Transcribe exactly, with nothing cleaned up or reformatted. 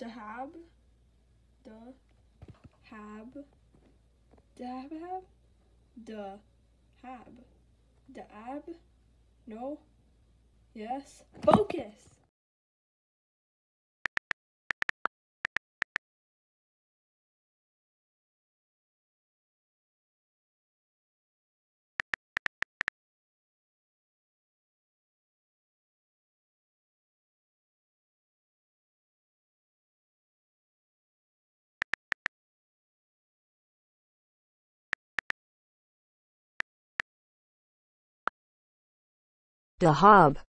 Dahab, the hab, dahab, the hab, dab, no, yes, focus. Dahab